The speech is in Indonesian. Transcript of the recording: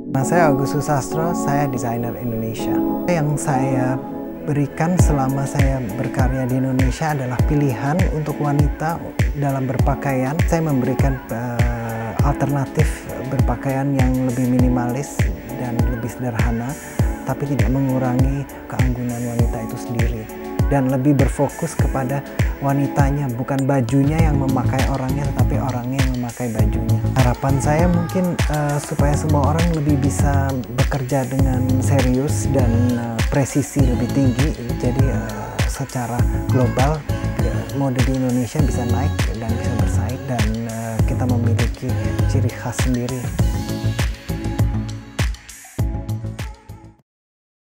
Nah, saya Agustus Sastro, saya desainer Indonesia. Yang saya berikan selama saya berkarya di Indonesia adalah pilihan untuk wanita dalam berpakaian. Saya memberikan alternatif berpakaian yang lebih minimalis dan lebih sederhana, tapi tidak mengurangi keanggunan wanita itu sendiri. Dan lebih berfokus kepada wanitanya, bukan bajunya yang memakai orangnya, tetapi orangnya yang memakai bajunya. Harapan saya mungkin supaya semua orang lebih bisa bekerja dengan serius dan presisi lebih tinggi. Jadi secara global mode di Indonesia bisa naik dan bisa bersaing, dan kita memiliki ciri khas sendiri.